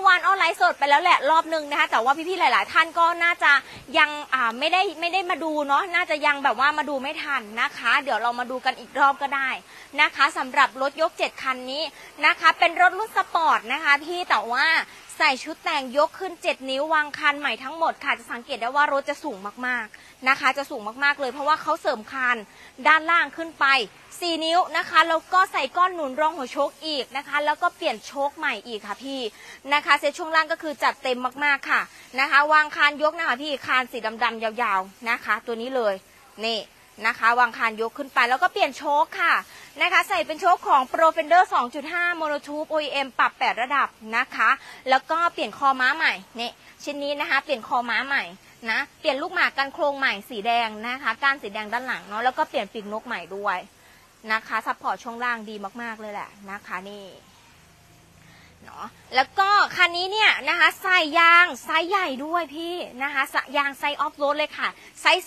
อวานอ้อไลฟ์สดไปแล้วแหละรอบนึงนะคะแต่ว่าพี่ๆหลายๆท่านก็น่าจะยังไม่ได้มาดูเนาะน่าจะยังแบบว่ามาดูไม่ทันนะคะเดี๋ยวเรามาดูกันอีกรอบก็ได้นะคะสำหรับรถยก7คันนี้นะคะเป็นรถรุ่นสปอร์ตนะคะพี่แต่ว่าใส่ชุดแต่งยกขึ้น7นิ้ววางคานใหม่ทั้งหมดค่ะจะสังเกตได้ว่ารถจะสูงมากๆนะคะจะสูงมากๆเลยเพราะว่าเขาเสริมคานด้านล่างขึ้นไป4นิ้วนะคะแล้วก็ใส่ก้อนหนุนรองหัวโชคอีกนะคะแล้วก็เปลี่ยนโชคใหม่อีกค่ะพี่นะคะเซตช่วงล่างก็คือจัดเต็มมากๆค่ะนะคะวางคานยกนะคะพี่คานสีดำๆยาวๆนะคะตัวนี้เลยนี่นะคะวางคานยกขึ้นไปแล้วก็เปลี่ยนโชคค่ะนะคะใส่เป็นโชคของ Pro Fender 2.5 Monotube OEM ปรับ8ระดับนะคะแล้วก็เปลี่ยนคอม้าใหม่นี่ชิ้นนี้นะคะเปลี่ยนคอม้าใหม่นะเปลี่ยนลูกหมากกันโครงใหม่สีแดงนะคะก้านสีแดงด้านหลังเนาะแล้วก็เปลี่ยนปีกนกใหม่ด้วยนะคะซัพพอร์ตช่วงล่างดีมากๆเลยแหละนะคะนี่เนาะแล้วก็คันนี้เนี่ยนะคะใส่ยางไซส์ใหญ่ด้วยพี่นะคะยางไซส์ออฟโรดเลยค่ะไซส์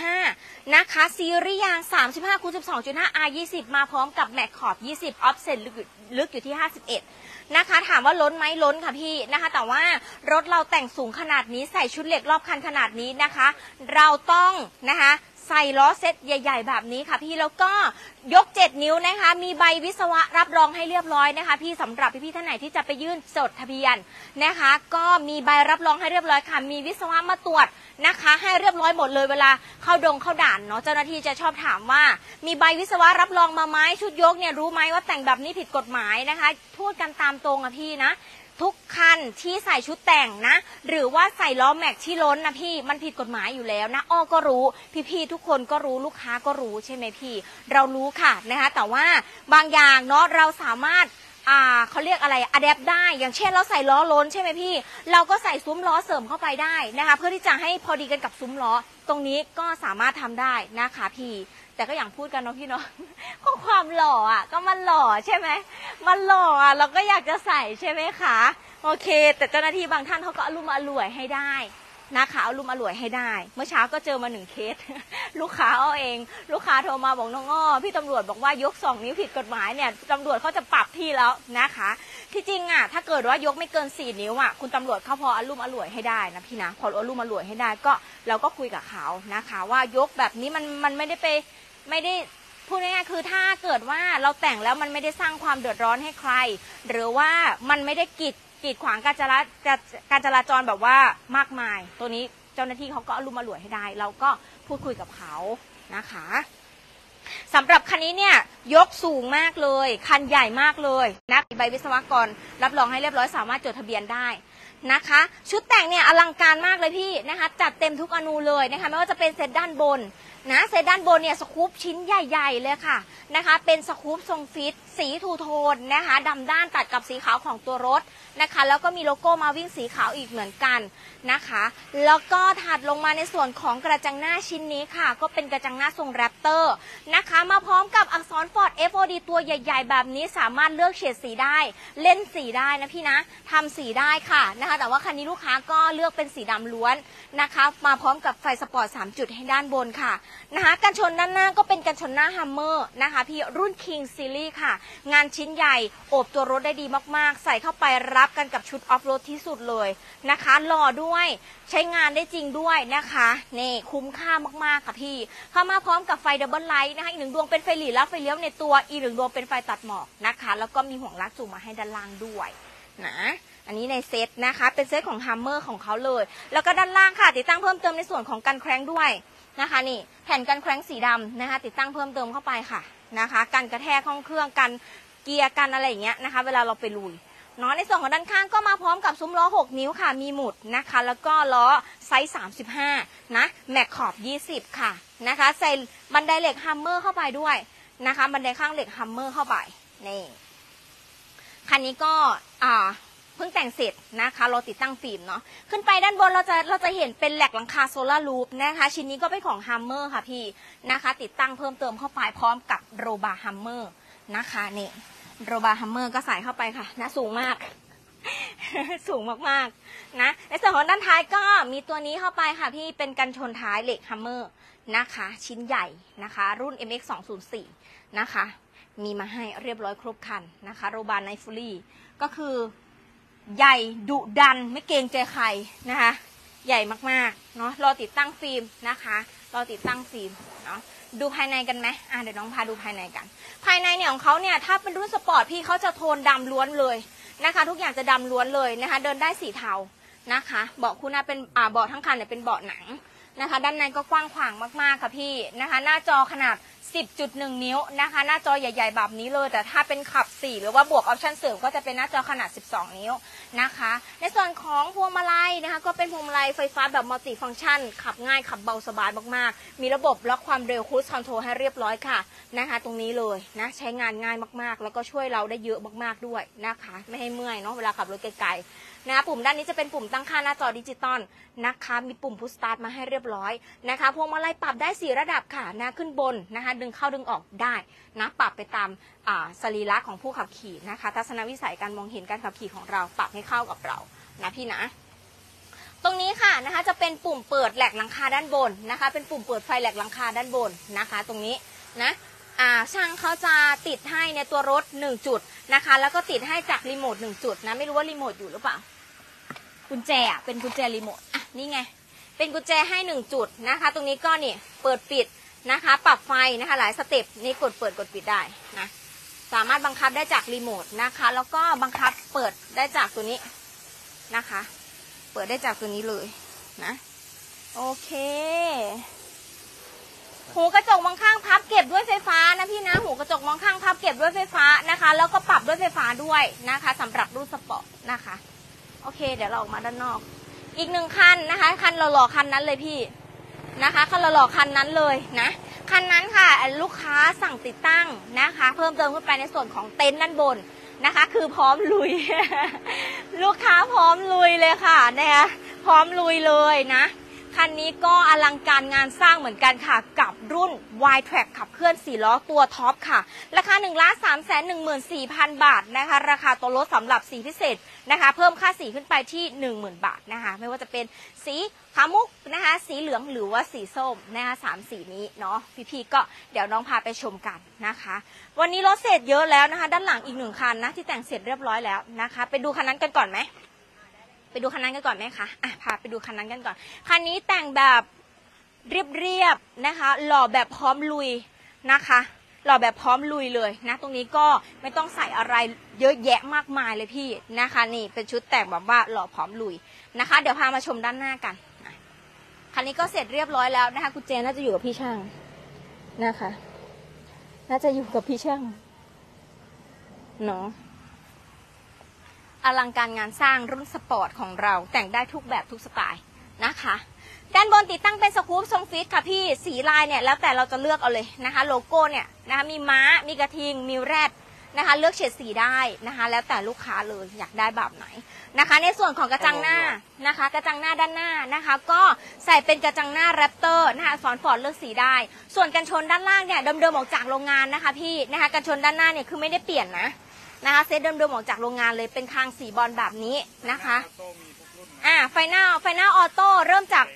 35นะคะซีรีส์ยาง35คูณ 12.5 R20 มาพร้อมกับแม็กขอบ20ออฟเซ็ตลึกอยู่ที่51นะคะถามว่าล้นไหมล้นค่ะพี่นะคะแต่ว่ารถเราแต่งสูงขนาดนี้ใส่ชุดเหล็กรอบคันขนาดนี้นะคะเราต้องนะคะใส่ล้อเซ็ตใหญ่ๆแบบนี้ค่ะพี่แล้วก็ยก7นิ้วนะคะมีใบวิศวะรับรองให้เรียบร้อยนะคะพี่สำหรับพี่ๆท่านไหนที่จะไปยื่นจดทะเบียนนะคะก็มีใบรับรองให้เรียบร้อยค่ะมีวิศวะมาตรวจนะคะให้เรียบร้อยหมดเลยเวลาเข้าด่านเนาะเจ้าหน้าที่จะชอบถามว่ามีใบวิศวะรับรองมาไหมชุดยกเนี่ยรู้ไหมว่าแต่งแบบนี้ผิดกฎหมายนะคะพูดกันตามตรงอะพี่นะทุกคันที่ใส่ชุดแต่งนะหรือว่าใส่ล้อแม็กที่ล้นนะพี่มันผิดกฎหมายอยู่แล้วนะอ้อก็รู้พี่ๆทุกคนก็รู้ลูกค้าก็รู้ใช่ไหมพี่เรารู้ค่ะนะคะแต่ว่าบางอย่างเนาะเราสามารถเขาเรียกอะไรอะแดปได้อย่างเช่นเราใส่ล้อล้นใช่ไหมพี่เราก็ใส่ซุ้มล้อเสริมเข้าไปได้นะคะเพื่อที่จะให้พอดีกันกับซุ้มล้อตรงนี้ก็สามารถทำได้นะคะพี่แต่ก็อย่างพูดกันเนาะพี่เนาะก็ความหล่ออ่ะก็มันหล่อใช่ไหมมันหล่ออ่ะเราก็อยากจะใส่ใช่ไหมคะโอเคแต่เจ้าหน้าที่บางท่านเขาก็อารมณ์อร่วยให้ได้นะคะอารมณ์อร่วยให้ได้เมื่อเช้าก็เจอมา1เคสลูกค้าเอาเองลูกค้าโทรมาบอกน้องอ้อพี่ตำรวจบอกว่ายก2นิ้วผิดกฎหมายเนี่ยตำรวจเขาจะปรับพี่แล้วนะคะที่จริงอ่ะถ้าเกิดว่ายกไม่เกิน4นิ้วอ่ะคุณตำรวจเขาพออารมณ์อร่วยให้ได้นะพี่นะพออารมณ์อร่วยให้ได้ก็เราก็คุยกับเขานะคะว่ายกแบบนี้มันไม่ได้พูดง่ายๆคือถ้าเกิดว่าเราแต่งแล้วมันไม่ได้สร้างความเดือดร้อนให้ใครหรือว่ามันไม่ได้กีดขวางการจราจรแบบว่ามากมายตัวนี้เจ้าหน้าที่เขาก็อารมณ์อร่วยให้ได้เราก็พูดคุยกับเขานะคะสำหรับคันนี้เนี่ยยกสูงมากเลยคันใหญ่มากเลยนะใบวิศวกรรับรองให้เรียบร้อยสามารถจดทะเบียนได้นะคะชุดแต่งเนี่ยอลังการมากเลยพี่นะคะจัดเต็มทุกอนูเลยนะคะไม่ว่าจะเป็นเซตด้านบนนะเซตด้านบนเนี่ยสกู๊ปชิ้นใหญ่ๆเลยค่ะนะคะเป็นสกู๊ปทรงฟิตสีทูโทนนะคะดำด้านตัดกับสีขาวของตัวรถนะคะแล้วก็มีโลโก้มาวิ่งสีขาวอีกเหมือนกันนะคะแล้วก็ถัดลงมาในส่วนของกระจังหน้าชิ้นนี้ค่ะก็เป็นกระจังหน้าทรงแรปเตอร์นะคะมาพร้อมกับอักษร Ford FOD ตัวใหญ่ๆแบบนี้สามารถเลือกเฉดสีได้เล่นสีได้นะพี่นะทำสีได้ค่ะนะคะแต่ว่าคันนี้ลูกค้าก็เลือกเป็นสีดำล้วนนะคะมาพร้อมกับไฟสปอร์ต3จุดให้ด้านบนค่ะนะคะกันชนด้านหน้าก็เป็นกันชนหน้าฮัมเมอร์นะคะพี่รุ่น King Series ค่ะงานชิ้นใหญ่โอบตัวรถได้ดีมากๆใส่เข้าไปรับกันกับชุดออฟโรดที่สุดเลยนะคะหล่อด้วยใช้งานได้จริงด้วยนะคะนี่คุ้มค่ามากๆค่ะพี่เข้ามาพร้อมกับไฟดับเบิลไลท์นะคะอีก1ดวงเป็นไฟหลีและไฟเลี้ยวในตัวอีก1ดวงเป็นไฟตัดหมอกนะคะแล้วก็มีห่วงลากจูงมาให้ด้านล่างด้วยนะอันนี้ในเซตนะคะเป็นเซตของฮัมเมอร์ของเขาเลยแล้วก็ด้านล่างค่ะติดตั้งเพิ่มเติมในส่วนของกันแคร้งด้วยนะคะนี่แผ่นกันแคร้งสีดำนะคะติดตั้งเพิ่มเติมเข้าไปค่ะนะคะกันกระแทกห้องเครื่องกันเกียร์กันอะไรอย่างเงี้ยนะคะเวลาเราไปลุยเนาะในส่วนของด้านข้างก็มาพร้อมกับซุ้มล้อ6นิ้วค่ะมีหมุดนะคะแล้วก็ล้อไซส์35นะแม็กขอบ20ค่ะนะคะใส่บันไดเหล็กฮัมเมอร์เข้าไปด้วยนะคะบันไดข้างเหล็กฮัมเมอร์เข้าไปนี่คันนี้ก็เพิ่งแต่งเสร็จนะคะเราติดตั้งฟิล์มเนาะขึ้นไปด้านบนเราจะเห็นเป็นแหลกหลังคาโซลารูฟนะคะชิ้นนี้ก็เป็นของฮัมเมอร์ค่ะพี่นะคะติดตั้งเพิ่มเติมเข้าไปพร้อมกับโรบาร์ฮัมเมอร์นะคะนี่โรบาร์ฮัมเมอร์ก็ใส่เข้าไปค่ะนะสูงมาก สูงมากๆนะในส่วนของด้านท้ายก็มีตัวนี้เข้าไปค่ะพี่เป็นกันชนท้ายเหล็กฮัมเมอร์นะคะชิ้นใหญ่นะคะรุ่น MX 204นะคะมีมาให้เรียบร้อยครบคันนะคะโรบาร์ไนฟูลี่ก็คือใหญ่ดุดันไม่เกรงใจใครนะคะใหญ่มากๆเนาะรอติดตั้งฟิล์มนะคะรอติดตั้งฟิล์มเนาะดูภายในกันไหมเดี๋ยวน้องพาดูภายในกันภายในเนี่ยของเขาเนี่ยถ้าเป็นรุ่นสปอร์ตพี่เขาจะโทนดำล้วนเลยนะคะทุกอย่างจะดำล้วนเลยนะคะเดินได้สีเทานะคะเบาะคู่หน้าเป็นเบาะทั้งคันเนี่ยเป็นเบาะหนังนะคะด้านในก็กว้างขวางมากๆค่ะพี่นะคะหน้าจอขนาด 10.1 นิ้วนะคะหน้าจอใหญ่ๆแบบนี้เลยแต่ถ้าเป็นขับ4หรือว่าบวกออปชั่นเสริมก็จะเป็นหน้าจอขนาด12นิ้วนะคะในส่วนของพวงมาลัยนะคะก็เป็นพวงมาลัยไฟฟ้าแบบมัลติฟังก์ชันขับง่ายขับเบาสบายมากๆมีระบบล็อกความเร็วครูซคอนโทรลให้เรียบร้อยค่ะนะคะตรงนี้เลยนะใช้งานง่ายมากๆแล้วก็ช่วยเราได้เยอะมากๆด้วยนะคะไม่ให้เมื่อยเนาะเวลาขับรถไกลๆนะปุ่มด้านนี้จะเป็นปุ่มตั้งค่าหน้าจอดิจิตอลนะคะมีปุ่มพุชสตาร์ทมาให้เรียบร้อยนะคะพวงมาลัยปรับได้4ระดับค่ะนะขึ้นบนนะคะดึงเข้าดึงออกได้นะปรับไปตามสรีระของผู้ขับขี่นะคะทัศนวิสัยการมองเห็นการขับขี่ของเราปรับให้เข้ากับเรานะพี่นะตรงนี้ค่ะนะคะจะเป็นปุ่มเปิดแหลกหลังคาด้านบนนะคะเป็นปุ่มเปิดไฟแหลกหลังคาด้านบนนะคะตรงนี้นะช่างเขาจะติดให้ในตัวรถ1จุดนะคะแล้วก็ติดให้จากรีโมท1จุดนะไม่รู้ว่ารีโมทอยู่หรือเปล่ากุญแจเป็นกุญแจรีโมทนี่ไงเป็นกุญแจให้1จุดนะคะตรงนี้ก็นี่เปิดปิดนะคะปรับไฟนะคะหลายสเต็ปนี่กดเปิดกดปิดได้นะสามารถบังคับได้จากรีโมทนะคะแล้วก็บังคับเปิดได้จากตัวนี้นะคะเปิดได้จากตัวนี้เลยนะโอเคหูกระจกมองข้างพับเก็บด้วยไฟฟ้านะพี่นะหูกระจกมองข้างพับเก็บด้วยไฟฟ้านะคะแล้วก็ปรับด้วยไฟฟ้าด้วยนะคะสำหรับรุ่นสปอร์ตนะคะโอเคเดี๋ยวเราออกมาด้านนอกอีก1คันนะคะคันหล่อๆคันนั้นเลยพี่นะคะคันหล่อๆคันนั้นเลยนะคันนั้นค่ะลูกค้าสั่งติดตั้งนะคะเพิ่มเติมขึ้นไปในส่วนของเต็นท์ด้านบนนะคะคือพร้อมลุย ลูกค้าพร้อมลุยเลยค่ะนะคะพร้อมลุยเลยนะคันนี้ก็อลังการงานสร้างเหมือนกันค่ะกับรุ่น Y-Track ขับเคลื่อน4ล้อตัวท็อปค่ะราคา 1,314,000 บาทนะคะราคาตัวรถสำหรับสีพิเศษนะคะเพิ่มค่าสีขึ้นไปที่ 10,000 บาทนะคะไม่ว่าจะเป็นสีขาวมุกนะคะสีเหลืองหรือว่าสีส้มนะคะ3สีนี้เนาะพี่ๆก็เดี๋ยวน้องพาไปชมกันนะคะวันนี้รถเสร็จเยอะแล้วนะคะด้านหลังอีก1คันนะที่แต่งเสร็จเรียบร้อยแล้วนะคะไปดูคันนั้นกันก่อนไหมไปดูคันนั้นกันก่อนไหมคะพาไปดูคันนั้นกันก่อนคันนี้แต่งแบบเรียบๆนะคะหล่อแบบพร้อมลุยนะคะหล่อแบบพร้อมลุยเลยนะตรงนี้ก็ไม่ต้องใส่อะไรเยอะแยะมากมายเลยพี่นะคะนี่เป็นชุดแต่งแบบว่าหล่อพร้อมลุยนะคะเดี๋ยวพามาชมด้านหน้ากันคันนี้ก็เสร็จเรียบร้อยแล้วนะคะกุญแจน่าจะอยู่กับพี่ช่างนะคะน่าจะอยู่กับพี่ช่างเนาะอลังการงานสร้างรุ่นสปอร์ตของเราแต่งได้ทุกแบบทุกสไตล์นะคะด้านบนติดตั้งเป็นสกู๊ปทรงฟิตค่ะพี่สีลายเนี่ยแล้วแต่เราจะเลือกเอาเลยนะคะโลโก้เนี่ยนะคะมีม้ามีกระทิงมีแรดนะคะเลือกเฉดสีได้นะคะแล้วแต่ลูกค้าเลยอยากได้แบบไหนนะคะในส่วนของกระจังหน้านะคะกระจังหน้าด้านหน้านะคะก็ใส่เป็นกระจังหน้าแรปเตอร์นะคะฟอนต์เลือกสีได้ส่วนกันชนด้านล่างเนี่ยเดิมๆออกจากโรงงานนะคะพี่นะคะกันชนด้านหน้าเนี่ยคือไม่ได้เปลี่ยนนะคะเซตเดิมๆออกจากโรงงานเลยเป็นคางสีบอลแบบนี้นะคะไฟหน้าออโต้เริ่มจาก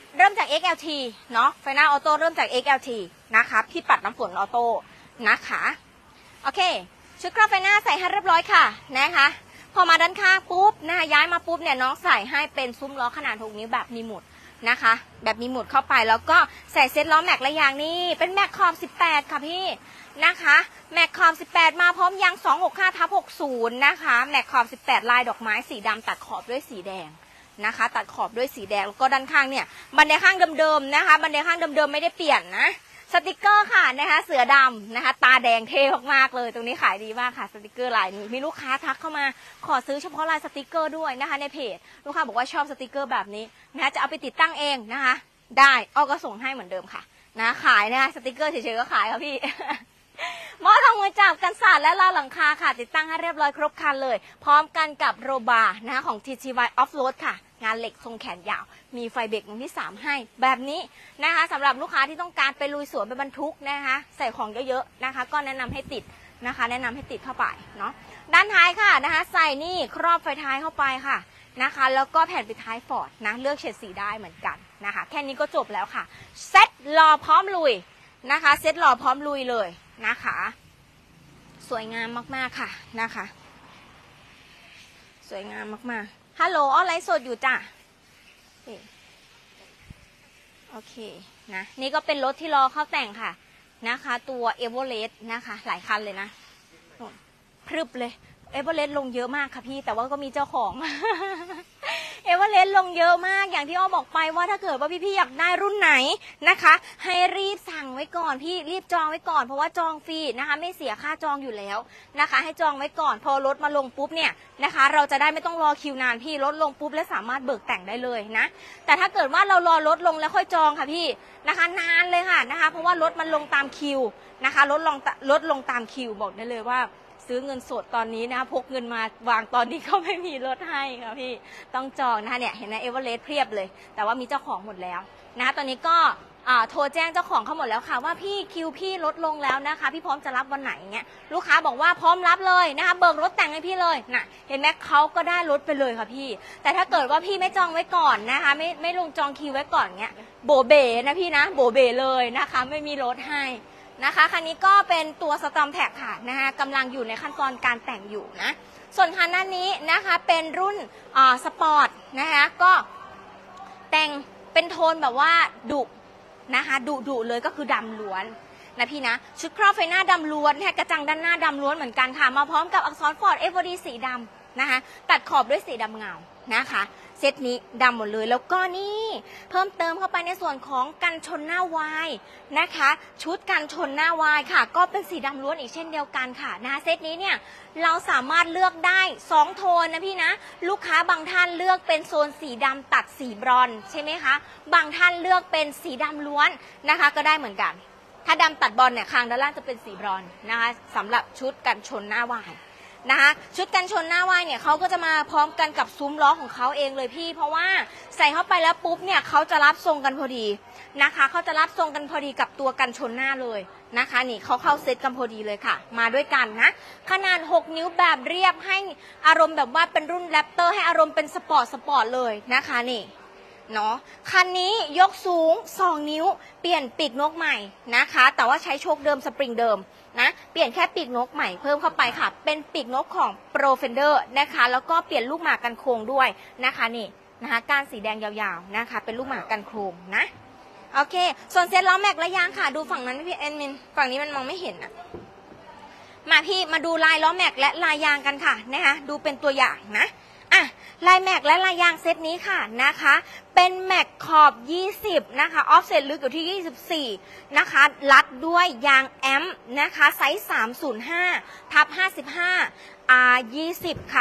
XLT เนาะไฟหน้าออโต้เริ่มจาก XLT นะคะพี่ปัดน้ำฝนออโต้นะคะโอเคชุดกรอบไฟหน้าใส่ให้เรียบร้อยค่ะนะคะพอมาด้านข้างปุ๊บนะคะย้ายมาปุ๊บเนี่ยน้องใส่ให้เป็นซุ้มล้อขนาด6นิ้วแบบมีหมุดนะคะแบบมีหมุดเข้าไปแล้วก็ใส่เซ็ตล้อแม็กและยางนี่เป็นแม็กขอบ18ค่ะพี่นะคะแม็กขอบ18มาพร้อมยาง 265/60 นะคะแม็กขอบ18ลายดอกไม้สีดำตัดขอบด้วยสีแดงนะคะตัดขอบด้วยสีแดงแล้วก็ด้านข้างเนี่ยบันไดข้างเดิมๆนะคะบันไดข้างเดิมๆไม่ได้เปลี่ยนนะสติกเกอร์ค่ะนะคะเสือดำนะคะตาแดงเท่มากๆเลยตรงนี้ขายดีมากค่ะสติกเกอร์ลายนี้มีลูกค้าทักเข้ามาขอซื้อเฉพาะลายสติกเกอร์ด้วยนะคะในเพจลูกค้าบอกว่าชอบสติกเกอร์แบบนี้นะคะจะเอาไปติดตั้งเองนะคะได้อ้อก็ส่งให้เหมือนเดิมค่ะนะขายนะคะสติกเกอร์เฉยๆก็ขายค่ะพี่ หม้อทองมือจับกันสาดและราวหลังคาค่ะติดตั้งให้เรียบร้อยครบครันเลยพร้อมกันกับโรบาร์นะคะของ TTY Offroad ค่ะงานเหล็กทรงแขนยาวมีไฟเบรกวงที่3ให้แบบนี้นะคะสำหรับลูกค้าที่ต้องการไปลุยสวนไปบรรทุกนะคะใส่ของเยอะๆนะคะก็แนะนำให้ติดนะคะแนะนำให้ติดเข้าไปเนาะด้านท้ายค่ะนะคะใส่นี่ครอบไฟท้ายเข้าไปค่ะนะคะแล้วก็แผ่นปิดท้ายฟอร์ดนะเลือกเฉดสีได้เหมือนกันนะคะแค่นี้ก็จบแล้วค่ะเซ็ตรอพร้อมลุยนะคะเซ็ตรอพร้อมลุยเลยนะคะสวยงามมากๆค่ะนะคะสวยงามมากๆฮัลโหลออนไลน์สดอยู่จ้ะโอเคนะนี่ก็เป็นรถที่รอเข้าแต่งค่ะนะคะตัวเอเวอเรสต์นะคะหลายคันเลยนะพรึบเลยเอเวอเรสต์ลงเยอะมากค่ะพี่แต่ว่าก็มีเจ้าของ เอเวอเรสต์ลงเยอะมากอย่างที่อ้อบอกไปว่าถ้าเกิดว่าพี่ๆอยากได้รุ่นไหนนะคะให้รีบสั่งไว้ก่อนพี่รีบจองไว้ก่อนเพราะว่าจองฟรีนะคะไม่เสียค่าจองอยู่แล้วนะคะให้จองไว้ก่อนพอรถมาลงปุ๊บเนี่ยนะคะเราจะได้ไม่ต้องรอคิวนานพี่รถลงปุ๊บแล้วสามารถเบิกแต่งได้เลยนะแต่ถ้าเกิดว่าเรารอรถลงแล้วค่อยจองค่ะพี่นะคะนานเลยค่ะนะคะเพราะว่ารถมันลงตามคิวนะคะรถลงตามคิวบอกได้เลยว่าซื้อเงินสดตอนนี้นะคะพกเงินมาวางตอนนี้ก็ไม่มีรถให้ค่ะพี่ต้องจองนะคะเนี่ยเห็นไหมเอเวอเรสต์เพียบเลยแต่ว่ามีเจ้าของหมดแล้วนะคะตอนนี้ก็โทรแจ้งเจ้าของเขาหมดแล้วค่ะว่าพี่คิวพี่ลดลงแล้วนะคะพี่พร้อมจะรับวันไหนเงี้ยลูกค้าบอกว่าพร้อมรับเลยนะคะเบิกรถแต่งให้พี่เลยน่ะเห็นไหมเขาก็ได้รถไปเลยค่ะพี่แต่ถ้าเกิดว่าพี่ไม่จองไว้ก่อนนะคะไม่ลงจองคิวไว้ก่อนเงี้ยโบเบนะพี่นะโบเบเลยนะคะไม่มีรถให้นะคะคันนี้ก็เป็นตัวสตอมแท็กค่ะนะคะกำลังอยู่ในขั้นตอนการแต่งอยู่นะส่วนคันนี้นะคะเป็นรุ่นสปอร์ตนะคะก็แต่งเป็นโทนแบบว่าดุนะคะดุเลยก็คือดำล้วนนะพี่นะชุดครอบไฟหน้าดำล้วนแทกระจังด้านหน้าดำล้วนเหมือนกันค่ะมาพร้อมกับอักษรฟอร์ด FOD สีดำนะคะตัดขอบด้วยสีดำเงานะคะเซตนี้ดำหมดเลยแล้วก็นี่เพิ่มเติมเข้าไปในส่วนของกันชนหน้าวายนะคะชุดกันชนหน้าวายค่ะก็เป็นสีดำล้วนอีกเช่นเดียวกันค่ะนะคะเซตนี้เนี่ยเราสามารถเลือกได้2โทนนะพี่นะลูกค้าบางท่านเลือกเป็นโซนสีดำตัดสีบรอนซ์ใช่ไหมคะบางท่านเลือกเป็นสีดำล้วนนะคะก็ได้เหมือนกันถ้าดำตัดบอลเนี่ยคางด้านล่างจะเป็นสีบรอนซ์นะคะสำหรับชุดกันชนหน้าวายนะคะชุดกันชนหน้าวายเนี่ยเขาก็จะมาพร้อมกันกับซุ้มล้อของเขาเองเลยพี่เพราะว่าใส่เข้าไปแล้วปุ๊บเนี่ยเขาจะรับทรงกันพอดีนะคะเขาจะรับทรงกันพอดีกับตัวกันชนหน้าเลยนะคะนี่เขาเข้าเซตกันพอดีเลยค่ะมาด้วยกันนะขนาด6 นิ้วแบบเรียบให้อารมณ์แบบว่าเป็นรุ่นแรปเตอร์ให้อารมณ์เป็นสปอร์ตเลยนะคะนี่เนาะคันนี้ยกสูง2 นิ้วเปลี่ยนปีกนกใหม่นะคะแต่ว่าใช้โชคเดิมสปริงเดิมนะเปลี่ยนแค่ปีกนกใหม่เพิ่มเข้าไปค่ะเป็นปีกนกของ Pro Fender นะคะแล้วก็เปลี่ยนลูกหมากกันโครงด้วยนะคะนี่นะคะก้านสีแดงยาวๆนะคะเป็นลูกหมากกันโครงนะโอเคส่วนเซ็ตล้อแม็กและยางค่ะดูฝั่งนั้นพี่เอ็นมินฝั่งนี้มันมองไม่เห็นอะมาพี่มาดูลายล้อแม็กและลายยางกันค่ะนะคะดูเป็นตัวอย่างนะลายแม็กและลายยางเซตนี้ค่ะนะคะเป็นแม็กขอบ20นะคะออฟเซ็ตลึกอยู่ที่24นะคะรัดด้วยยางแอมนะคะไซส์305/55 R20 ค่ะ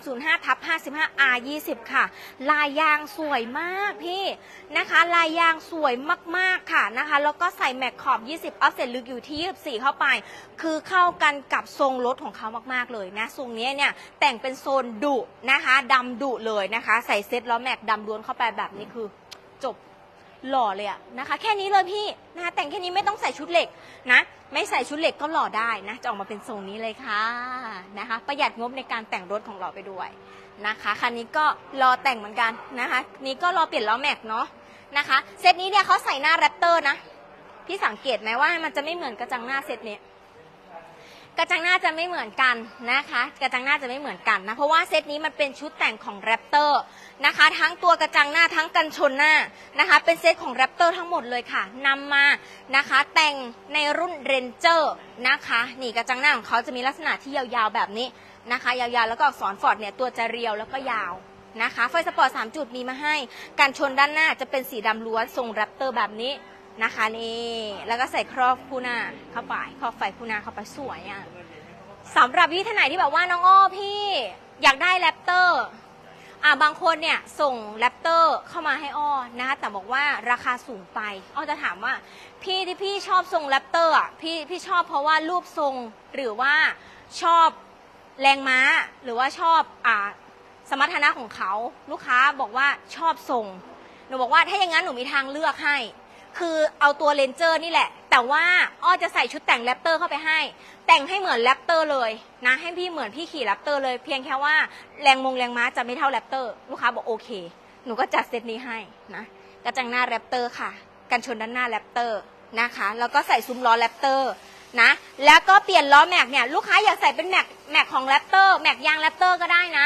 305/55 R20 ค่ะลายยางสวยมากพี่นะคะลายยางสวยมากๆค่ะนะคะแล้วก็ใส่แม็กขอบ20ออฟเซ็ตลึกอยู่ที่24เข้าไปคือเข้ากันกับทรงรถของเขามากๆเลยนะทรงนี้เนี่ยแต่งเป็นโซนดุนะคะดำดุเลยนะคะใส่เซ็ตล้อแม็กดำล้วนเข้าไปแบบนี้คือจบหล่อเลยอะนะคะแค่นี้เลยพี่นะคะแต่งแค่นี้ไม่ต้องใส่ชุดเหล็กนะไม่ใส่ชุดเหล็กก็หล่อได้นะจะออกมาเป็นทรงนี้เลยค่ะนะคะประหยัดงบในการแต่งรถของเราไปด้วยนะคะคันนี้ก็รอแต่งเหมือนกันนะคะนี้ก็รอเปลี่ยนล้อแม็กเนาะนะคะเซตนี้เนี่ยเขาใส่หน้าแรปเตอร์นะพี่สังเกตไหมว่ามันจะไม่เหมือนกระจังหน้าเซตนี้กระจังหน้าจะไม่เหมือนกันนะคะกระจังหน้าจะไม่เหมือนกันนะเพราะว่าเซตนี้มันเป็นชุดแต่งของแรปเตอร์นะคะทั้งตัวกระจังหน้าทั้งกันชนหน้านะคะเป็นเซตของแรปเตอร์ทั้งหมดเลยค่ะนำมานะคะแต่งในรุ่นเรนเจอร์นะคะนี่กระจังหน้าของเขาจะมีลักษณะที่ยาวๆแบบนี้นะคะยาวๆแล้วก็อักษรฟอร์ดเนี่ยตัวจะเรียวแล้วก็ยาวนะคะไฟสปอร์ต3 จุดมีมาให้การชนด้านหน้าจะเป็นสีดำล้วนทรงแรปเตอร์แบบนี้นะคะนี่แล้วก็ใส่ครอบคู่หน้าเข้าไปครอบไฟคู่หน้าเข้าไปสวยอ่ะสำหรับพี่ท่านไหนที่แบบว่าน้องอ้อพี่อยากได้แรปเตอร์บางคนเนี่ยส่งแรปเตอร์เข้ามาให้อ้อนะคะแต่บอกว่าราคาสูงไปอ้อจะถามว่าพี่ที่พี่ชอบทรงแรปเตอร์อ่ะพี่ชอบเพราะว่ารูปทรงหรือว่าชอบแรงม้าหรือว่าชอบสมรรถนะของเขาลูกค้าบอกว่าชอบทรงหนูบอกว่าถ้าอย่างนั้นหนูมีทางเลือกให้คือเอาตัวเรนเจอร์นี่แหละแต่ว่าอ้อจะใส่ชุดแต่งแรปเตอร์เข้าไปให้แต่งให้เหมือนแรปเตอร์เลยนะให้พี่เหมือนพี่ขี่แรปเตอร์เลยเพียงแค่ว่าแรงม้าจะไม่เท่าแรปเตอร์ลูกค้าบอกโอเคหนูก็จัดเซตนี้ให้นะกระจังหน้าแรปเตอร์ค่ะกันชนด้านหน้าแรปเตอร์นะคะแล้วก็ใส่ซุ้มล้อแรปเตอร์นะแล้วก็เปลี่ยนล้อแม็กเนี่ยลูกค้าอยากใส่เป็นแม็กของแรปเตอร์แม็กยางแรปเตอร์ก็ได้นะ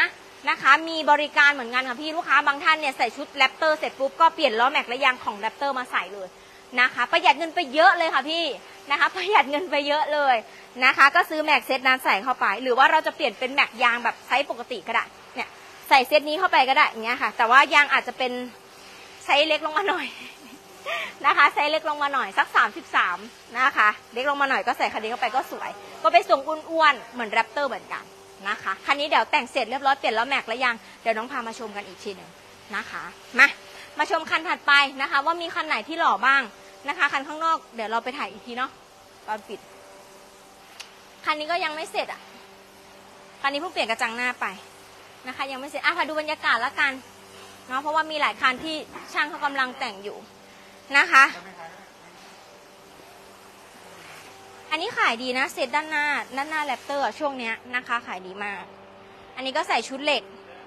นะคะมีบริการเหมือนกันค่ะพี่ลูกค้าบางท่านเนี่ยใส่ชุดแรปเตอร์เสร็จปุ๊บก็เปลี่ยนล้อแม็กและยางของแรปเตอร์มาใส่เลยนะคะประหยัดเงินไปเยอะเลยค่ะพี่นะคะประหยัดเงินไปเยอะเลยนะคะก็ซื้อแม็กเซตนั้นใส่เข้าไปหรือว่าเราจะเปลี่ยนเป็นแม็กยางแบบไซส์ปกติก็ได้เนี่ยใส่เซตนี้เข้าไปก็ได้อย่างเงี้ยค่ะแต่ว่ายางอาจจะเป็นไซส์เล็กลงมาหน่อยนะคะไซส์เล็กลงมาหน่อยสัก33นะคะเล็กลงมาหน่อยก็ใส่คันนี้เข้าไปก็สวยก็ไปส่งอ้วนๆเหมือนแรปเตอร์เหมือนกันนะคะคันนี้เดี๋ยวแต่งเสร็จเรียบร้อยเปลี่ยนล้อแม็กแล้วยังเดี๋ยวน้องพามาชมกันอีกทีหนึ่งนะคะมาชมคันถัดไปนะคะว่ามีคันไหนที่หล่อบ้างนะคะคันข้างนอกเดี๋ยวเราไปถ่ายอีกทีเนาะตอนปิดคันนี้ก็ยังไม่เสร็จอ่ะคันนี้เพิ่งเปลี่ยนกระจังหน้าไปนะคะยังไม่เสร็จพาดูบรรยากาศแล้วกันเนาะเพราะว่ามีหลายคันที่ช่างเขากำลังแต่งอยู่นะคะอันนี้ขายดีนะเซตด้านหน้าแรปเตอร์ช่วงเนี้ยนะคะขายดีมากอันนี้ก็ใส่ชุดเหล็ก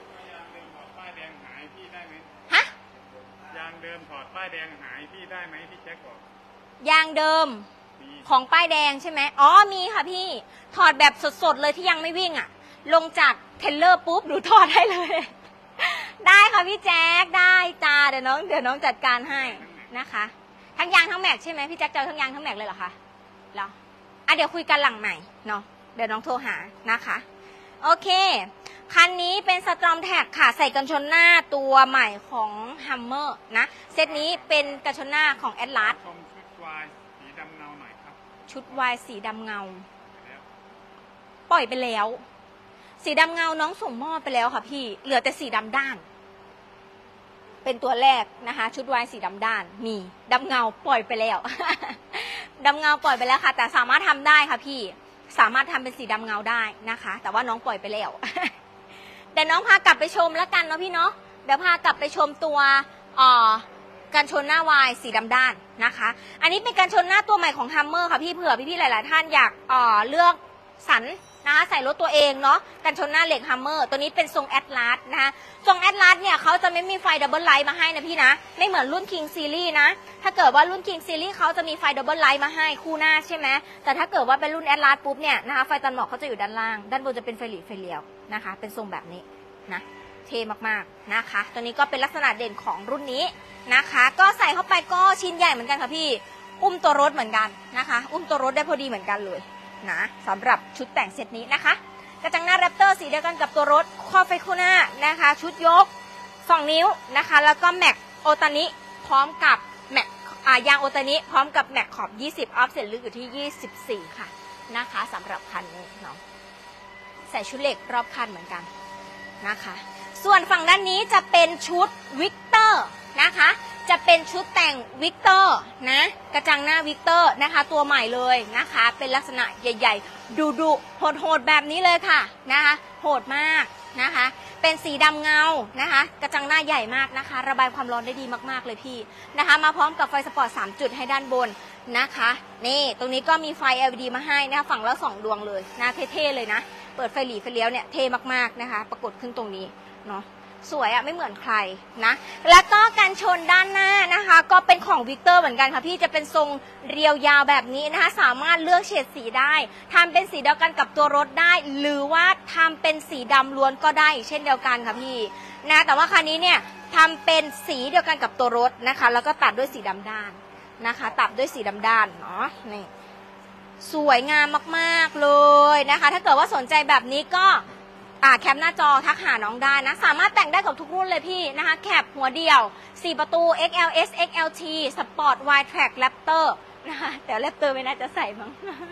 ฮะยางเดิมถอดป้ายแดงหายพี่ได้ไหมพี่แจ็คบอกยางเดิมของป้ายแดงใช่ไหมอ๋อมีค่ะพี่ถอดแบบสดๆเลยที่ยังไม่วิ่งอ่ะลงจากเทรลเลอร์ปุ๊บหนูถอดให้เลยได้ค่ะพี่แจ็คได้จ้าเดี๋ยวน้องจัดการให้นะคะทั้งยางทั้งแม็กใช่ไหมพี่แจ็คจะทั้งยางทั้งแม็กเลยเหรอคะแล้วเดี๋ยวคุยกันหลังใหม่เนาะเดี๋ยวน้องโทรหานะคะโอเคคันนี้เป็นสตรอมแท็กค่ะใส่กันชนหน้าตัวใหม่ของฮัมเมอร์นะเซตนี้เป็นกันชนหน้าของแอตลาสชุดวายสีดำเงาหน่อยครับชุดวายสีดำเงาปล่อยไปแล้วสีดำเงาน้องส่งมอบไปแล้วค่ะพี่เหลือแต่สีดำด้านเป็นตัวแรกนะคะชุดวายสีดำด้านมีดำเงาปล่อยไปแล้วดำเงาปล่อยไปแล้วค่ะแต่สามารถทำได้ค่ะพี่สามารถทำเป็นสีดำเงาได้นะคะแต่ว่าน้องปล่อยไปแล้วแต่น้องพากลับไปชมแล้วกันเนาะพี่เนาะเดี๋ยวพากลับไปชมตัวกันชนหน้าวายสีดำด้านนะคะอันนี้เป็นกันชนหน้าตัวใหม่ของฮัมเมอร์ค่ะพี่เผื่อพี่ๆหลายๆท่านอยากเลือกสรรนะคะใส่รถตัวเองเนาะกันชนหน้าเหล็กฮัมเมอร์ตัวนี้เป็นทรงแอตลาสนะคะทรงแอตลาสเนี่ยเขาจะไม่มีไฟดับเบิลไลท์มาให้นะพี่นะไม่เหมือนรุ่น King Series นะถ้าเกิดว่ารุ่น King Series เขาจะมีไฟดับเบิลไลท์มาให้คู่หน้าใช่ไหมแต่ถ้าเกิดว่าเป็นรุ่นแอตลาสปุ๊บเนี่ยนะคะไฟตันหมอกเขาจะอยู่ด้านล่างด้านบนจะเป็นไฟหลีไฟเลี้ยวนะคะเป็นทรงแบบนี้นะเท่มากๆนะคะตัวนี้ก็เป็นลักษณะเด่นของรุ่นนี้นะคะก็ใส่เข้าไปก็ชิ้นใหญ่เหมือนกันค่ะพี่อุ้มตัวรถเหมือนกันนะคะอุ้มตัวรถได้พอดีเหมือนกันเลยนะสำหรับชุดแต่งเซตนี้นะคะกระจังหน้าแรปเตอร์สีเดียวกันกับตัวรถครอบไฟคู่หน้านะคะชุดยก2นิ้วนะคะแล้วก็แม็กโอตานิพร้อมกับแม็กยางโอตานิพร้อมกับแม็กขอบ20ออฟเซ็ตลึกอยู่ที่24ค่ะนะคะสำหรับคันนี้เนาะใส่ชุดเหล็กรอบคันเหมือนกันนะคะส่วนฝั่งด้านนี้จะเป็นชุดวิกเตอร์นะคะจะเป็นชุดแต่งวิกเตอร์นะกระจังหน้าวิกเตอร์นะคะตัวใหม่เลยนะคะเป็นลักษณะใหญ่ๆดุโหดแบบนี้เลยค่ะนะคะโหดมากนะคะเป็นสีดำเงานะคะกระจังหน้าใหญ่มากนะคะระบายความร้อนได้ดีมากๆเลยพี่นะคะมาพร้อมกับไฟสปอร์ต3จุดให้ด้านบนนะคะนี่ตรงนี้ก็มีไฟ LED มาให้นะคะฝั่งละ2ดวงเลยนะเท่ๆเลยนะเปิดไฟหลีไฟเลี้ยวเนี่ยเท่มากๆนะคะปรากฏขึ้นตรงนี้เนาะสวยอะไม่เหมือนใครนะแล้วก็การชนด้านหน้านะคะก็เป็นของวิกเตอร์เหมือนกันค่ะพี่จะเป็นทรงเรียวยาวแบบนี้นะคะสามารถเลือกเฉดสีได้ทำเป็นสีเดียวกันกับตัวรถได้หรือว่าทำเป็นสีดำล้วนก็ได้เช่นเดียวกันค่ะพี่นะแต่ว่าคันนี้เนี่ยทำเป็นสีเดียวกันกับตัวรถนะคะแล้วก็ตัดด้วยสีดำด้านนะคะตัดด้วยสีดำด้านเนาะนี่สวยงามมากๆเลยนะคะถ้าเกิดว่าสนใจแบบนี้ก็แคปหน้าจอทักหาน้องได้นะสามารถแต่งได้กับทุกรุ่นเลยพี่นะคะแคปหัวเดียว4ประตู XLS XLT Sport Wide Track Raptor นะคะแต่ Raptor ไม่น่าจะใส่มั้ง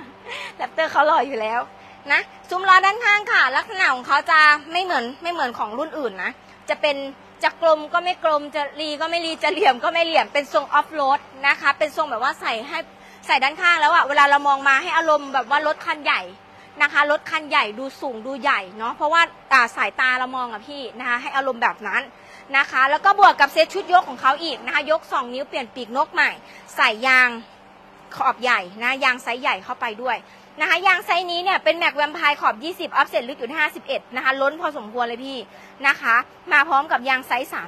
Raptor เขาหล่ออยู่แล้วนะซุ้มล้อด้านข้างค่ะลักษณะของเขาจะไม่เหมือนของรุ่นอื่นนะจะกลมก็ไม่กลมจะรีก็ไม่รีจะเหลี่ยมก็ไม่เหลี่ยมเป็นทรงออฟโรดนะคะเป็นทรงแบบว่าใส่ด้านข้างแล้วอะเวลาเรามองมาให้อารมณ์แบบว่ารถคันใหญ่นะคะรถคันใหญ่ดูสูงดูใหญ่เนาะเพราะว่าสายตาเรามองอะพี่นะคะให้อารมณ์แบบนั้นนะคะแล้วก็บวกกับเซตชุดยกของเขาอีกนะคะยก2นิ้วเปลี่ยนปีกนกใหม่ใส่ยางขอบใหญ่นะยางไซส์ใหญ่เข้าไปด้วยนะคะยางไซส์นี้เนี่ยเป็นแม็กแวมไพร์ขอบ20ออฟเซ็ตลึกอยู่ที่51นะคะล้นพอสมควรเลยพี่นะคะมาพร้อมกับยางไซส์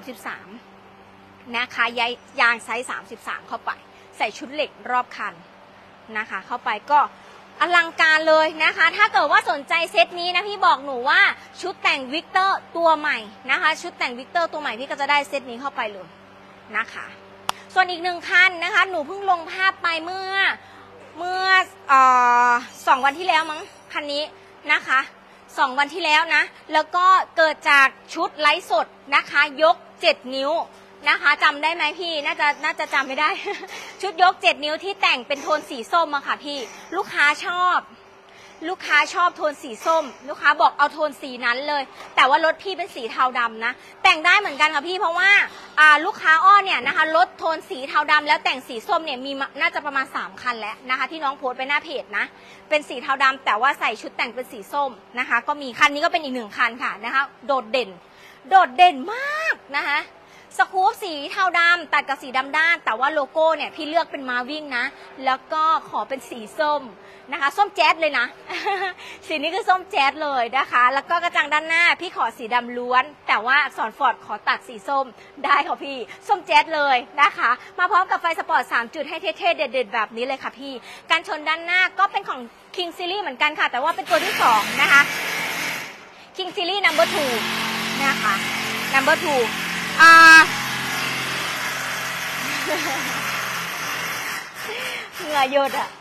33นะคะยางไซส์33เข้าไปใส่ชุดเหล็กรอบคันนะคะเข้าไปก็อลังการเลยนะคะถ้าเกิดว่าสนใจเซตนี้นะพี่บอกหนูว่าชุดแต่งวิกเตอร์ตัวใหม่นะคะชุดแต่งวิกเตอร์ตัวใหม่พี่ก็จะได้เซตนี้เข้าไปเลยนะคะส่วนอีกหนึ่งคันนะคะหนูเพิ่งลงภาพไปเมื่อ2 วันที่แล้วมั้งคันนี้นะคะ2 วันที่แล้วนะแล้วก็เกิดจากชุดไลฟ์สดนะคะยก7 นิ้วนะคะจำได้ไหมพี่น่าจะจำไม่ได้ ชุดยก7 นิ้วที่แต่งเป็นโทนสีส้มอะค่ะพี่ลูกค้าชอบโทนสีส้มลูกค้าบอกเอาโทนสีนั้นเลยแต่ว่ารถพี่เป็นสีเทาดำนะแต่งได้เหมือนกันค่ะพี่เพราะว่าลูกค้าอ้อเนี่ยนะคะรถโทนสีเทาดำแล้วแต่งสีส้มเนี่ยมีน่าจะประมาณ3 คันแล้วนะคะที่น้องโพสต์ไปหน้าเพจนะเป็นสีเทาดำแต่ว่าใส่ชุดแต่งเป็นสีส้มนะคะก็มีคันนี้ก็เป็นอีก1 คันค่ะนะคะโดดเด่นมากนะคะสกู๊ปสีเทาดำตัดกับสีดำด้านแต่ว่าโลโก้เนี่ยพี่เลือกเป็นมาวิ่งนะแล้วก็ขอเป็นสีส้มนะคะส้มแจ๊ดเลยนะ สีนี้คือส้มแจ๊ดเลยนะคะแล้วก็กระจังด้านหน้าพี่ขอสีดำล้วนแต่ว่าอักษรฟอร์ดขอตัดสีส้มได้ค่ะพี่ส้มแจ๊ดเลยนะคะมาพร้อมกับไฟสปอร์ต3 จุดให้เท่ๆเด็ดๆแบบนี้เลยค่ะพี่การชนด้านหน้าก็เป็นของ King Series เหมือนกันค่ะแต่ว่าเป็นตัวที่2นะคะ King Series No. 2นะคะ No. 2เหงื่อหยดอ่ะ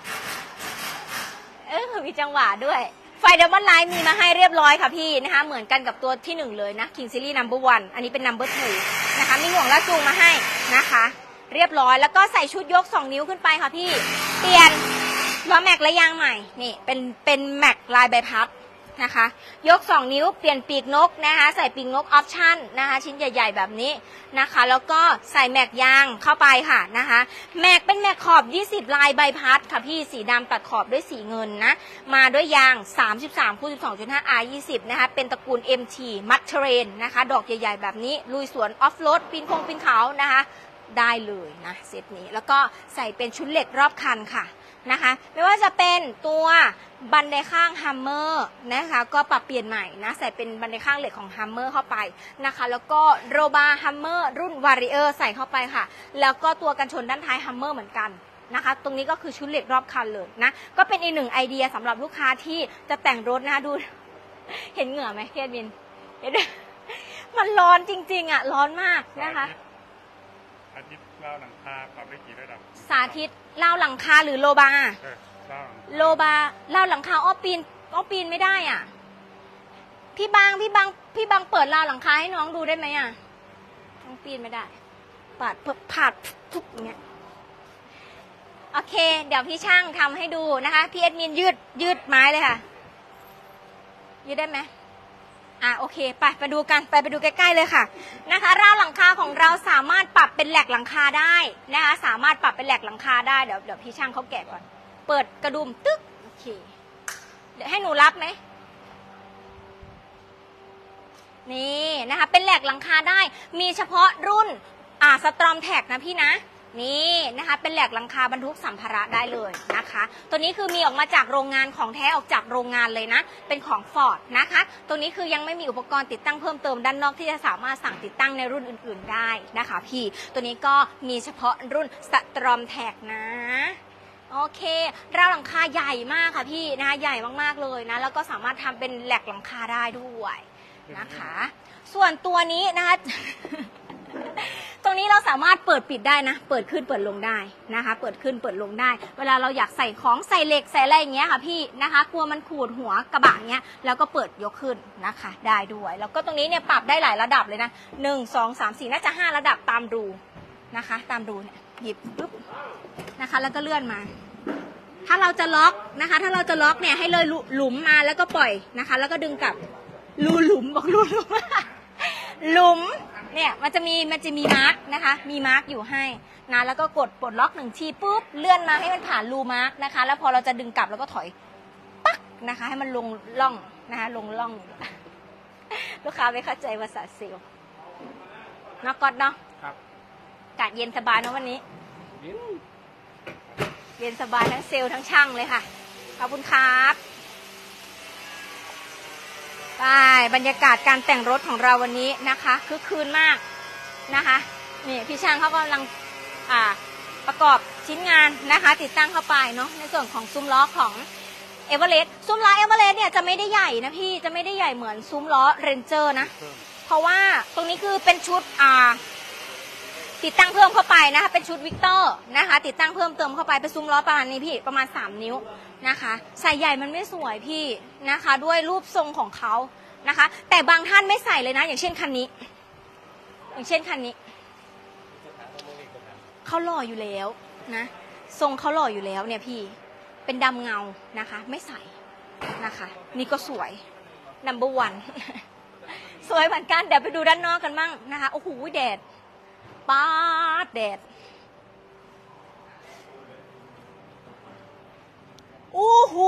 มีจังหวะด้วยไฟเดมอนไลท์มีมาให้เรียบร้อยค่ะพี่นะคะเหมือนกันกับตัวที่1เลยนะ King Series No. 1อันนี้เป็น No. 2นะคะมีห่วงและจูงมาให้นะคะเรียบร้อยแล้วก็ใส่ชุดยก2 นิ้วขึ้นไปค่ะพี่เปลี่ยนล้อแม็กและยางใหม่นี่เป็นแม็กลายใบพัดนะคะยก2 นิ้วเปลี่ยนปีกนกนะคะใส่ปีกนกออปชั่นนะคะชิ้นใหญ่ๆแบบนี้นะคะแล้วก็ใส่แม็กยางเข้าไปค่ะนะคะแม็กเป็นแม็กขอบ20ลายใบพัดค่ะพี่สีดำตัดขอบด้วยสีเงินนะมาด้วยยาง 33/12.5 R20 นะคะเป็นตระกูล MT มัดเทรนนะคะดอกใหญ่ๆแบบนี้ลุยสวนออฟโรดปีนเขานะคะได้เลยนะเซตนี้แล้วก็ใส่เป็นชุดเหล็กรอบคันค่ะนะคะไม่ว่าจะเป็นตัวบันไดข้างฮัมเมอร์นะคะก็ปรับเปลี่ยนใหม่นะใส่เป็นบันไดข้างเหล็กของฮัมเมอร์เข้าไปนะคะแล้วก็โรบาฮัมเมอร์รุ่นวาริเออร์ใส่เข้าไปค่ะแล้วก็ตัวกันชนด้านท้ายฮัมเมอร์เหมือนกันนะคะตรงนี้ก็คือชุดเหล็กรอบคันเลยนะก็เป็นอีก1 ไอเดียสำหรับลูกค้าที่จะแต่งรถนะคะดู เห็นเหงื่อไหมเพียรบินเห็น มันร้อนจริงๆอ่ะร้อนมากนะคะอาทิตย์เล่าหลังคาปรับได้กี่ระดับสาธิตเล่าหลังคาหรือโลบาโลบาเล่าหลังคาอ้อปีนไม่ได้อ่ะพี่บางเปิดเล่าหลังคาให้น้องดูได้ไหมอ่ะน้องปีนไม่ได้ผัดทุกอย่างเงี้ยโอเคเดี๋ยวพี่ช่างทำให้ดูนะคะพี่เอ็ดมินยืดไม้เลยค่ะยืดได้ไหมโอเคไปดูกันไปดูใกล้ๆเลยค่ะนะคะราวหลังคาของเราสามารถปรับเป็นแหลกหลังคาได้นะคะสามารถปรับเป็นแหลกหลังคาได้เดี๋ยวพี่ช่างเขาแกะก่อนเปิดกระดุมตึ๊กโอเคเดี๋ยวให้หนูรับไหมนี่นะคะเป็นแหลกหลังคาได้มีเฉพาะรุ่นสตรอมแท็กนะพี่นะนี่นะคะเป็นแหลกหลังคาบรรทุกสัมภาระได้เลยนะคะตัวนี้คือมีออกมาจากโรงงานของแท้ออกจากโรงงานเลยนะเป็นของ Ford นะคะตัวนี้คือยังไม่มีอุปกรณ์ติดตั้งเพิ่มเติมด้านนอกที่จะสามารถสั่งติดตั้งในรุ่นอื่นๆได้นะคะพี่ตัวนี้ก็มีเฉพาะรุ่นสตรอมแท็กนะโอเคราวหลังคาใหญ่มากค่ะพี่นะคะใหญ่มากๆเลยนะแล้วก็สามารถทำเป็นแหลกหลังคาได้ด้วยนะคะส่วนตัวนี้นะคะ ตรงนี้เราสามารถเปิดปิดได้นะเปิดขึ้นเปิดลงได้นะคะเปิดขึ้นเปิดลงได้เวลาเราอยากใส่ของใส่เหล็กใส่อะไรอย่างเงี้ยค่ะพี่นะคะกลัวมันขูดหัวกระบะเงี้ยแล้วก็เปิดยกขึ้นนะคะได้ด้วยแล้วก็ตรงนี้เนี่ยปรับได้หลายระดับเลยนะ1 2 3 4น่าจะ5 ระดับตามรูนะคะตามรูเนี่ยหยิบปุ๊บนะคะแล้วก็เลื่อนมาถ้าเราจะล็อกนะคะถ้าเราจะล็อกเนี่ยให้เลยหลุมมาแล้วก็ปล่อยนะคะแล้วก็ดึงกลับรูหลุมบอกรูหลุม หลุมเนี่ยมันจะมีมาร์กนะคะมีมาร์กอยู่ให้นะแล้วก็กดปลดล็อก1 ทีปุ๊บเลื่อนมาให้มันผ่านรูมาร์กนะคะแล้วพอเราจะดึงกลับแล้วก็ถอยปักนะคะให้มันลงล่องนะคะลงล่องลูกค้าไม่เข้าใจภาษาเซลล์นอกก๊อตเนาะครับอากาศเย็นสบายเนาะวันนี้เย็นสบายทั้งเซลล์ทั้งช่างเลยค่ะขอบคุณครับไปบรรยากาศการแต่งรถของเราวันนี้นะคะคือคืนมากนะคะนี่พี่ช่างเขากำลังประกอบชิ้นงานนะคะติดตั้งเข้าไปเนาะในส่วนของซุ้มล้อของเอเวอเรสต์ซุ้มล้อเอเวอเรสต์เนี่ยจะไม่ได้ใหญ่นะพี่จะไม่ได้ใหญ่เหมือนซุ้มล้อเรนเจอร์นะเพราะว่าตรงนี้คือเป็นชุดติดตั้งเพิ่มเข้าไปนะคะเป็นชุดวิกเตอร์นะคะติดตั้งเพิ่มเติมเข้าไปเป็นซุ้มล้อประมาณนี้พี่ประมาณ3 นิ้วนะคะใส่ใหญ่มันไม่สวยพี่นะคะด้วยรูปทรงของเขานะคะแต่บางท่านไม่ใส่เลยนะอย่างเช่นคันนี้เขาหล่ออยู่แล้วนะทรงเขาหล่ออยู่แล้วเนี่ยพี่เป็นดำเงานะคะไม่ใส่นะคะนี่ก็สวย number 1 สวยเหมือนกันเดี๋ยวไปดูด้านนอกกันมั่งนะคะโอ้โหแดดป๊าดแดดโอ้โห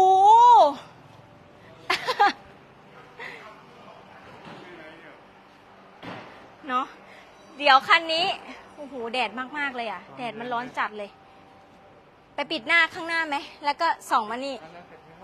เนาะเดี๋ยวคันนี้โอ้โหแดดมากๆเลยอ่ะแดดมันร้อนจัดเลยไปปิดหน้าข้างหน้าไหมแล้วก็ส่องมานี่ไป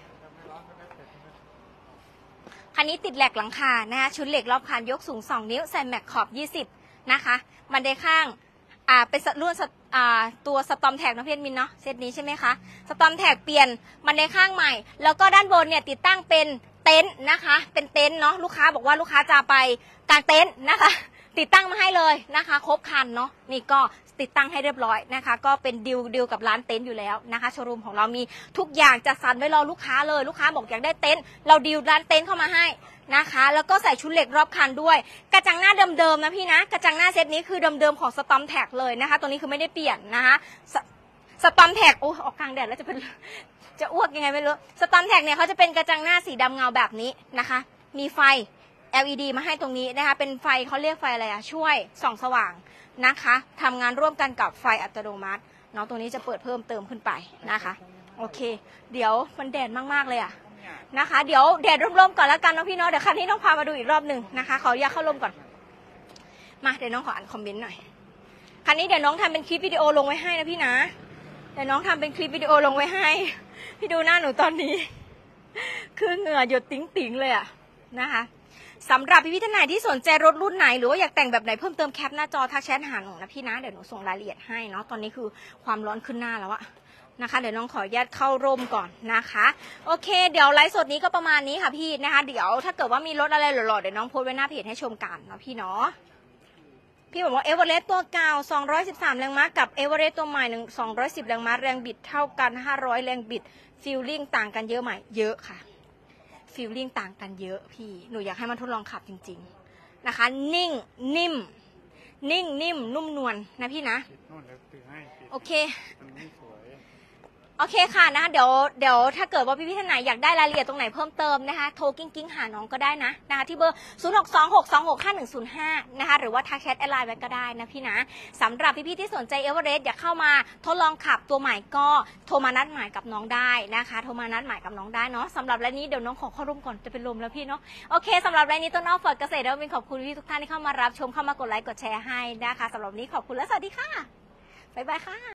คันนี้ติดแหลกหลังคานะคะชุดเหล็กรอบคันยกสูง2 นิ้วใส่แม็กขอบ20นะคะบันไดข้างเป็นรุ่นตัวสตอมแท็กนะพี่มินเนาะเซตนี้ใช่ไหมคะสตอมแท็กเปลี่ยนบันไดข้างใหม่แล้วก็ด้านบนเนี่ยติดตั้งเป็นเต็นท์นะคะเป็นเต็นท์เนาะลูกค้าบอกว่าลูกค้าจะไปกางเต็นท์นะคะติดตั้งมาให้เลยนะคะครบคันเนาะนี่ก็ติดตั้งให้เรียบร้อยนะคะก็เป็นดิวกับร้านเต็นท์อยู่แล้วนะคะโชว์รูมของเรามีทุกอย่างจัดสรรไว้รอลูกค้าเลยลูกค้าบอกอยากได้เต็นท์เราดิวร้านเต็นท์เข้ามาให้นะคะแล้วก็ใส่ชุดเหล็กรอบคันด้วยกระจังหน้าเดิมๆนะพี่นะกระจังหน้าเซตนี้คือเดิมๆของสตอมแท็กเลยนะคะตัวนี้คือไม่ได้เปลี่ยนนะคะสตอมแท็กโอ้ออกกลางแดดแล้วจะอ้วกยังไงไม่รู้สตอมแท็กเนี่ยเขาจะเป็นกระจังหน้าสีดำเงาแบบนี้นะคะมีไฟ LED มาให้ตรงนี้นะคะเป็นไฟเขาเรียกไฟอะไรอะช่วยส่องสว่างนะคะทำงานร่วมกันกับไฟอัตโนมัติเนาะตรงนี้จะเปิดเพิ่มเติมขึ้นไปนะคะโอเคเดี๋ยวมันแดดมากๆเลยอะนะคะเดี๋ยวแดดร่มๆก่อนแล้วกันเนาะพี่เนาะเดี๋ยวคันนี้ต้องพามาดูอีกรอบหนึ่งนะคะขออยากเข้าร่มก่อนมาเดี๋ยวน้องขออ่านคอมเมนต์หน่อยคันนี้เดี๋ยวน้องทำเป็นคลิปวิดีโอลงไว้ให้นะพี่นะเดี๋ยวน้องทำเป็นคลิปวิดีโอลงไว้ให้พี่ดูหน้าหนูตอนนี้คือเหงื่อหยดติ๋งๆเลยอะนะคะสำหรับพี่ท่านไหนที่สนใจรถรุ่นไหนหรือว่าอยากแต่งแบบไหนเพิ่มเติมแคปหน้าจอทักแชทหาหนูนะพี่นะเดี๋ยวหนูส่งรายละเอียดให้เนาะตอนนี้คือความร้อนขึ้นหน้าแล้วอะนะคะเดี๋ยวน้องขออนุญาตเข้าร่มก่อนนะคะโอเคเดี๋ยวไลฟ์สดนี้ก็ประมาณนี้ค่ะพี่นะคะเดี๋ยวถ้าเกิดว่ามีรถอะไรหล่อๆเดี๋ยวน้องโพสไว้หน้าเพจให้ชมกันเนาะพี่เนาะพี่บอกว่าเอเวอเรสต์ตัวเก่า213แรงม้ากับเอเวอเรสต์ตัวใหม่210แรงม้าแรงบิดเท่ากัน500แรงบิดฟีลลิ่งต่างกันเยอะไหมเยอะค่ะฟีลลิ่งต่างกันเยอะพี่หนูอยากให้มันทดลองขับจริงๆนะคะนิ่งนิ่มนุ่มนวลนะพี่นะโอเคโอเคค่ะนะคะเดี๋ยวถ้าเกิดว่าพี่ท่านไหนอยากได้รายละเอียดตรงไหนเพิ่มเติมนะคะโทรกิ้งหาน้องก็ได้นะคะที่เบอร์0626265105นะคะหรือว่าทักแชทแอดไลน์ไว้ก็ได้นะพี่นะสำหรับพี่ที่สนใจเอเวอเรสต์อยากเข้ามาทดลองขับตัวใหม่ก็โทรมานัดหมายกับน้องได้นะคะโทรมานัดหมายกับน้องได้เนาะสำหรับรายนี้เดี๋ยวน้องขอเข้าร่มก่อนจะเป็นลมแล้วพี่เนาะโอเคสำหรับรายนี้ต้นอ้อเฟิร์ดเกษตรแล้วเป็นขอบคุณพี่ทุกท่านที่เข้ามารับชมเข้ามากดไลค์กดแชร์ให้นะคะสำหรับนี้ขอบคุณและสวัสดีค่ะบ๊ายบายค่ะ